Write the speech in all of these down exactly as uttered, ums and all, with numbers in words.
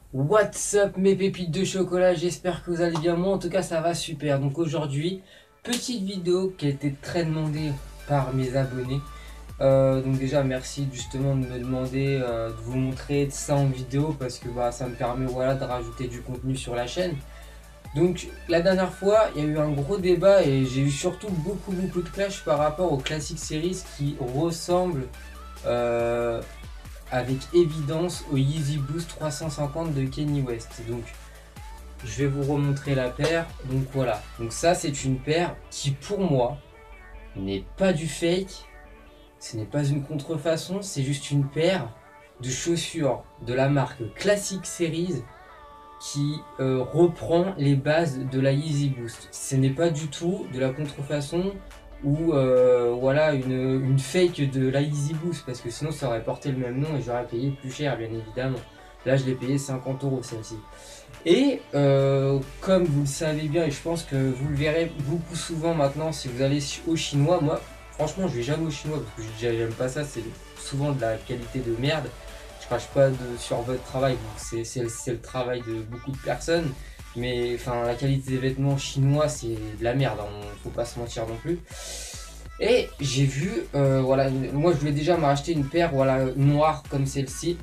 What's up mes pépites de chocolat, j'espère que vous allez bien, moi en tout cas ça va super. Donc aujourd'hui, petite vidéo qui a été très demandée par mes abonnés. Euh, donc déjà merci justement de me demander euh, de vous montrer ça en vidéo parce que bah, ça me permet voilà, de rajouter du contenu sur la chaîne. Donc la dernière fois il y a eu un gros débat et j'ai eu surtout beaucoup beaucoup de clash par rapport aux Classic Series qui ressemblent euh, avec évidence au Yeezy Boost trois cent cinquante de Kanye West. Donc je vais vous remontrer la paire. Donc voilà, donc ça c'est une paire qui pour moi n'est pas du fake, ce n'est pas une contrefaçon, c'est juste une paire de chaussures de la marque Classic Series qui euh, reprend les bases de la Yeezy Boost. Ce n'est pas du tout de la contrefaçon ou euh, voilà une, une fake de la Yeezy Boost, parce que sinon ça aurait porté le même nom et j'aurais payé plus cher bien évidemment. Là je l'ai payé cinquante euros celle-ci. Et euh, comme vous le savez bien, et je pense que vous le verrez beaucoup souvent maintenant si vous allez au chinois, moi franchement je vais jamais au chinois parce que j'aime pas ça, c'est souvent de la qualité de merde. Je crache pas de, sur votre travail, c'est le, le travail de beaucoup de personnes. Mais enfin, la qualité des vêtements chinois, c'est de la merde, hein, faut pas se mentir non plus. Et j'ai vu, euh, voilà, moi je voulais déjà m'acheter une paire voilà, noire comme celle-ci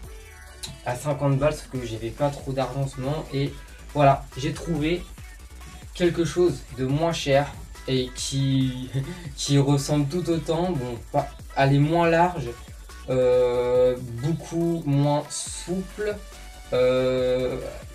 à cinquante balles, parce que j'avais pas trop d'argent en ce moment. Et voilà, j'ai trouvé quelque chose de moins cher et qui, qui ressemble tout autant. Bon, pas, elle est moins large, euh, beaucoup moins souple. Euh,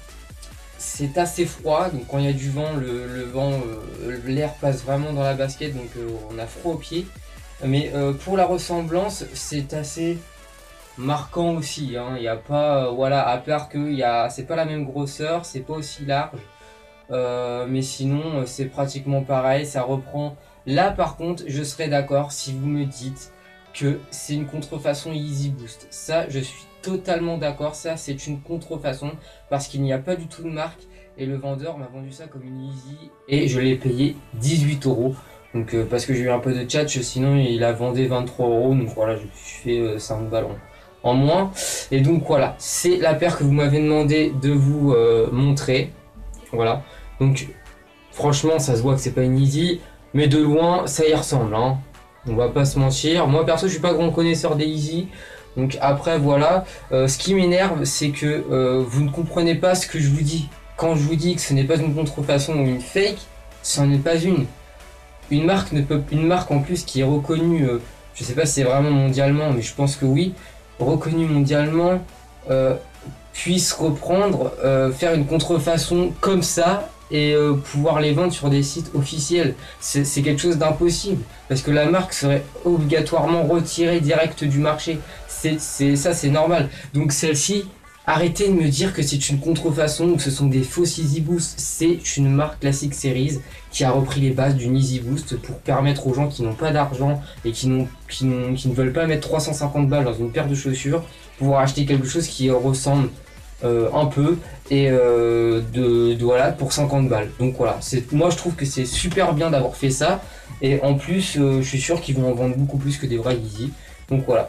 c'est assez froid, donc quand il y a du vent, le, le vent, euh, l'air passe vraiment dans la basket, donc euh, on a froid aux pieds. Mais euh, pour la ressemblance, c'est assez marquant aussi. Hein. Il n'y a pas, euh, voilà, à part que il y a, c'est pas la même grosseur, c'est pas aussi large, euh, mais sinon c'est pratiquement pareil. Ça reprend. Là, par contre, je serais d'accord si vous me dites que c'est une contrefaçon Yeezy Boost. Ça, je suis totalement d'accord, ça c'est une contrefaçon parce qu'il n'y a pas du tout de marque et le vendeur m'a vendu ça comme une Yeezy et je l'ai payé dix-huit euros. Donc euh, parce que j'ai eu un peu de tchatch, sinon il a vendu vingt-trois euros, donc voilà, je fais euh, cinq balles en, en moins. Et donc voilà, c'est la paire que vous m'avez demandé de vous euh, montrer. Voilà, donc franchement ça se voit que c'est pas une Yeezy, mais de loin ça y ressemble, hein. On va pas se mentir. Moi perso je suis pas grand connaisseur des Yeezy. Donc après voilà, euh, ce qui m'énerve c'est que euh, vous ne comprenez pas ce que je vous dis. Quand je vous dis que ce n'est pas une contrefaçon ou une fake, ce n'en est pas une. Une marque ne peut, une marque en plus qui est reconnue, euh, je sais pas si c'est vraiment mondialement, mais je pense que oui, reconnue mondialement, euh, puisse reprendre, euh, faire une contrefaçon comme ça et euh, pouvoir les vendre sur des sites officiels. C'est quelque chose d'impossible parce que la marque serait obligatoirement retirée direct du marché. C'est ça, c'est normal. Donc celle-ci, arrêtez de me dire que c'est une contrefaçon ou que ce sont des faux Yeezy Boost. C'est une marque Classic Series qui a repris les bases du Yeezy Boost pour permettre aux gens qui n'ont pas d'argent et qui, n'ont, qui, n'ont, qui ne veulent pas mettre trois cent cinquante balles dans une paire de chaussures, pouvoir acheter quelque chose qui ressemble euh, un peu et euh, de, de voilà pour cinquante balles. Donc voilà, moi je trouve que c'est super bien d'avoir fait ça et en plus euh, je suis sûr qu'ils vont en vendre beaucoup plus que des vrais Yeezy. Donc voilà.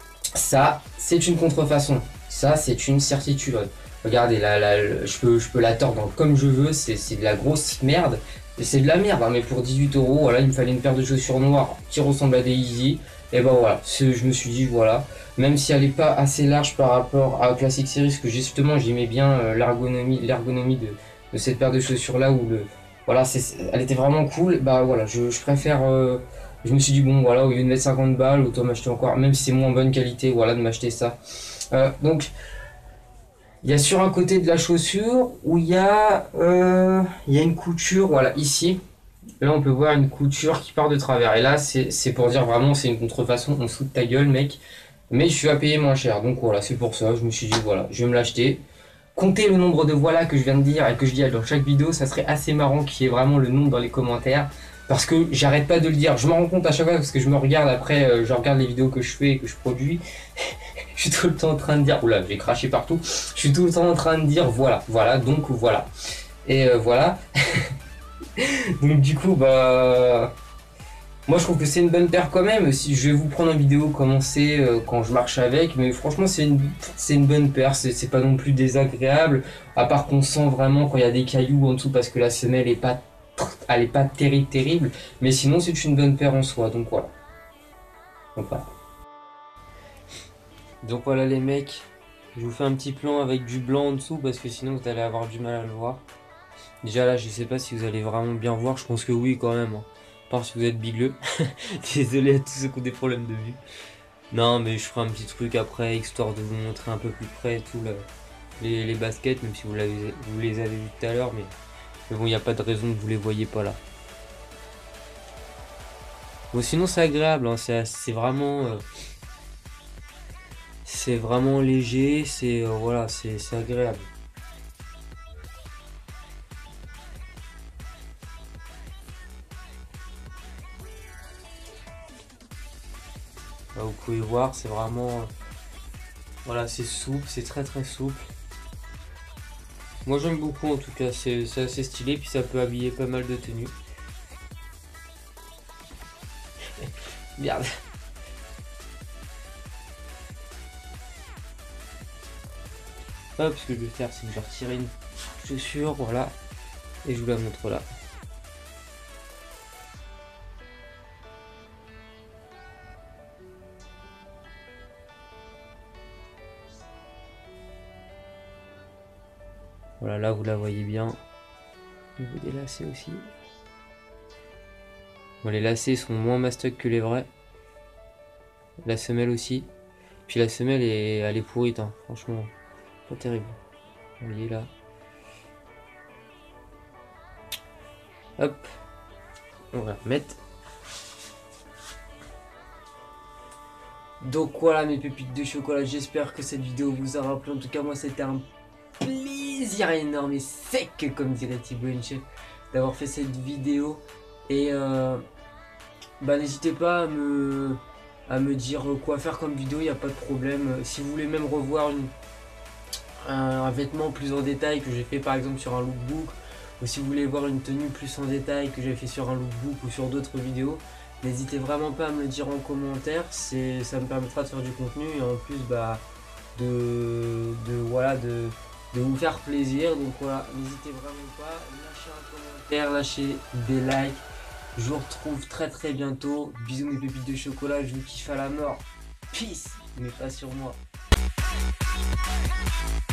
Ça, c'est une contrefaçon. Ça, c'est une certitude. Regardez, là, là, je, peux, je peux la tordre comme je veux. C'est de la grosse merde. C'est de la merde, hein, mais pour dix-huit euros, voilà, il me fallait une paire de chaussures noires qui ressemble à des Yeezy. Et ben voilà, je me suis dit, voilà. Même si elle n'est pas assez large par rapport à Classic Series, que justement, j'aimais bien euh, l'ergonomie l'ergonomie de, de cette paire de chaussures-là, où le, voilà, elle était vraiment cool. Bah voilà, je, je préfère... Euh, Je me suis dit bon voilà, au lieu de mettre cinquante balles, autant m'acheter encore, même si c'est moins bonne qualité, voilà, de m'acheter ça. Euh, donc il y a sur un côté de la chaussure où il y a euh, il y a une couture, voilà, ici. Là on peut voir une couture qui part de travers. Et là c'est pour dire vraiment c'est une contrefaçon, on se fout de ta gueule mec. Mais je suis à payer moins cher. Donc voilà, c'est pour ça, je me suis dit voilà, je vais me l'acheter. Comptez le nombre de voilà que je viens de dire et que je dis dans chaque vidéo, ça serait assez marrant qu'il y ait vraiment le nombre dans les commentaires. Parce que j'arrête pas de le dire, je me rends compte à chaque fois parce que je me regarde après, euh, je regarde les vidéos que je fais et que je produis. Je suis tout le temps en train de dire, oula, j'ai craché partout. Je suis tout le temps en train de dire, voilà, voilà, donc voilà. Et euh, voilà. Donc du coup, bah... Moi je trouve que c'est une bonne paire quand même. Si je vais vous prendre en vidéo comment c'est euh, quand je marche avec, mais franchement c'est une, c'est une bonne paire, c'est pas non plus désagréable, à part qu'on sent vraiment quand il y a des cailloux en dessous parce que la semelle est pas, elle est pas terrible terrible, mais sinon c'est une bonne paire en soi, donc voilà. Donc voilà. Donc voilà les mecs, je vous fais un petit plan avec du blanc en dessous parce que sinon vous allez avoir du mal à le voir. Déjà là je sais pas si vous allez vraiment bien voir, je pense que oui quand même. Hein. Parce que vous êtes bigleux. Désolé à tous ceux qui ont des problèmes de vue. Non, mais je ferai un petit truc après, histoire de vous montrer un peu plus près tout le, les, les baskets, même si vous, vous les avez vus tout à l'heure. Mais, mais bon, il n'y a pas de raison que vous les voyez pas là. Bon, sinon c'est agréable, hein, c'est vraiment... Euh, c'est vraiment léger, c'est euh, voilà, c'est agréable. Là, vous pouvez voir, c'est vraiment... Voilà, c'est souple, c'est très très souple. Moi j'aime beaucoup en tout cas, c'est assez stylé, puis ça peut habiller pas mal de tenues. Merde. Hop, ce que je vais faire, c'est que je vais retirer une chaussure, voilà, et je vous la montre là. Voilà, là vous la voyez bien. Au niveau des lacets aussi. Bon, les lacets sont moins mastoc que les vrais. La semelle aussi. Puis la semelle, est, elle est pourrite, hein. Franchement, pas terrible. Vous voyez là. Hop. On va remettre. Donc voilà mes pépites de chocolat, j'espère que cette vidéo vous aura plu. En tout cas moi c'était un plaisir énorme et sec comme dirait Thibaut Inchep d'avoir fait cette vidéo. Et euh, bah n'hésitez pas à me, à me dire quoi faire comme vidéo, il n'y a pas de problème. Si vous voulez même revoir une, un, un vêtement plus en détail que j'ai fait par exemple sur un lookbook, ou si vous voulez voir une tenue plus en détail que j'ai fait sur un lookbook ou sur d'autres vidéos, n'hésitez vraiment pas à me le dire en commentaire, ça me permettra de faire du contenu et en plus bah, de, de, voilà, de, de vous faire plaisir. Donc voilà, n'hésitez vraiment pas, lâchez un commentaire, lâchez des likes. Je vous retrouve très très bientôt. Bisous mes pépites de chocolat, je vous kiffe à la mort. Peace, mais pas sur moi.